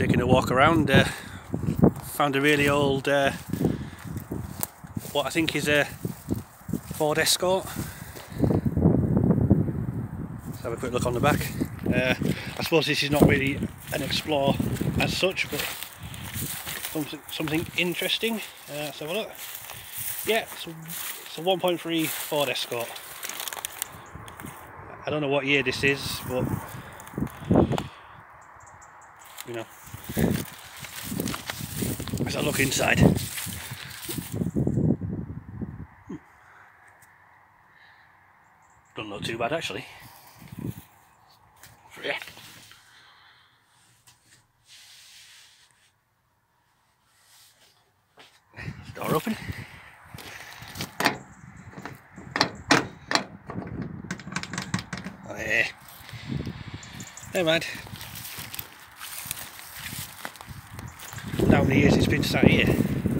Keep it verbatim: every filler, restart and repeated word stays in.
taking a walk around, uh, found a really old, uh, what I think is a Ford Escort. Let's have a quick look on the back. Uh, I suppose this is not really an Explorer as such, but something, something interesting. Uh, let's have a look. Yeah, it's a, it's a one point three Ford Escort. I don't know what year this is, but you know. Let's have a look inside. Hmm. Doesn't look too bad actually. Yeah. Door open. Oh yeah. Never mind. How many years it's been sat here?